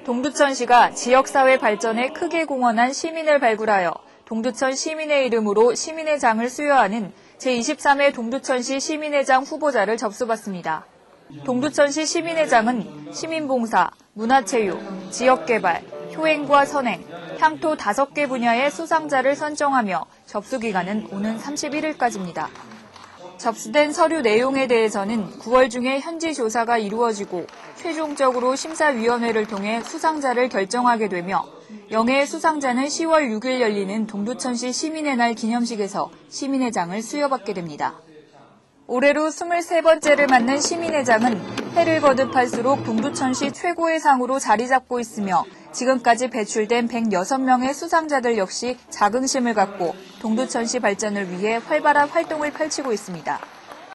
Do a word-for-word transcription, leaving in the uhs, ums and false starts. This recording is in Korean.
동두천시가 지역사회 발전에 크게 공헌한 시민을 발굴하여 동두천 시민의 이름으로 시민회장을 수여하는 제이십삼 회 동두천시 시민회장 후보자를 접수받습니다. 동두천시 시민회장은 시민봉사, 문화체육, 지역개발, 효행과 선행, 향토 다섯 개 분야의 수상자를 선정하며 접수기간은 오는 삼십일 일까지입니다. 접수된 서류 내용에 대해서는 구월 중에 현지 조사가 이루어지고 최종적으로 심사위원회를 통해 수상자를 결정하게 되며 영예의 수상자는 시월 육일 열리는 동두천시 시민의 날 기념식에서 시민회장을 수여받게 됩니다. 올해로 스물세 번째를 맞는 시민회장은 해를 거듭할수록 동두천시 최고의 상으로 자리 잡고 있으며 지금까지 배출된 백육 명의 수상자들 역시 자긍심을 갖고 동두천시 발전을 위해 활발한 활동을 펼치고 있습니다.